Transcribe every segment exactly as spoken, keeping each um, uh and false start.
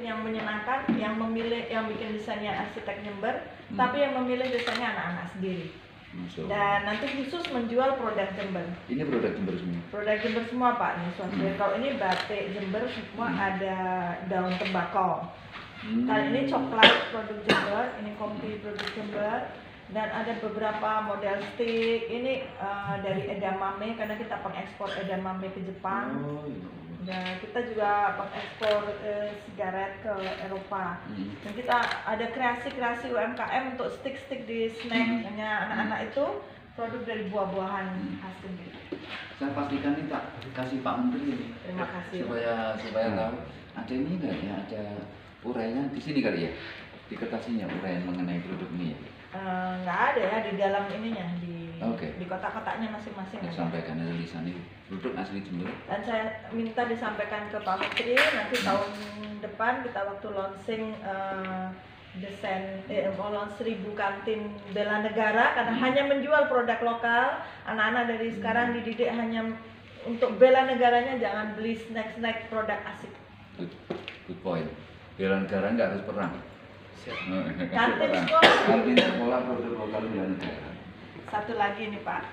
yang menyenangkan, yang memilih, yang bikin desainnya arsitek Jember, hmm. tapi yang memilih desainnya anak-anak sendiri. Masuk. Dan nanti khusus menjual produk Jember. Ini produk Jember semua? Produk Jember semua Pak, nih suatu. Hmm. Kalau ini batik Jember semua hmm. ada daun tembakau. Hmm. Kali ini coklat produk Jember, ini kopi produk Jember. Dan ada beberapa model stick, ini uh, dari edamame karena kita pengekspor edamame ke Jepang. Oh, iya. Dan kita juga pengekspor uh, sigaret ke Eropa. Hmm. Dan kita ada kreasi-kreasi U M K M untuk stick-stick di snack, hmm. hanya anak-anak itu produk dari buah-buahan hmm. khas Jember. Saya pastikan nih Pak, kasih Pak Menteri ini. Terima kasih. Supaya supaya hmm. tahu ada ini enggak ya, ada uraian di sini kali ya, di kertasnya uraian mengenai produk ini ya. Nggak uh, ada ya di dalam ininya, di okay. di kotak-kotaknya masing-masing. Sampaikan aja tulisannya produk asli Jember. Dan saya minta disampaikan ke Pak Menteri nanti hmm. tahun depan kita waktu launching uh, desain eh, mau launch seribu kantin bela negara karena hmm. hanya menjual produk lokal. Anak-anak dari hmm. sekarang dididik hanya untuk bela negaranya, jangan beli snack-snack produk asing. Good, good point. Bela negara nggak harus perang. Kantin sekolah. Kantin sekolah produk lokal bela negara. Satu lagi nih Pak.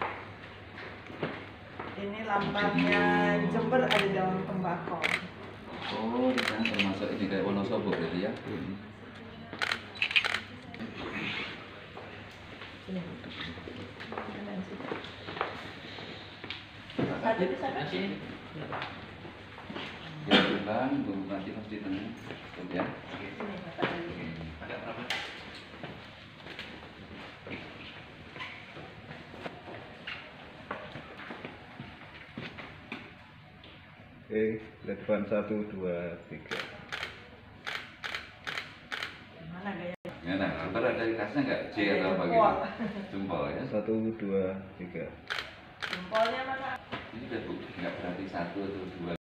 Ini lambangnya Jember ada daun tembakau. Oh, di sana termasuk ini kayak Wonosobo berarti ya? Hmm. Sini. Ada di sana sini. Ya, bukan, bu nanti pasti tengah. Ya. Sini, ada berapa? Oke, depan satu, dua, tiga. Gimana gaya? Ya, nah, sebentar ada kasnya nggak? J atau apa gitu? Jempol ya? Satu, dua, tiga. Jempolnya mana? Ini udah bu, nggak berarti satu atau dua.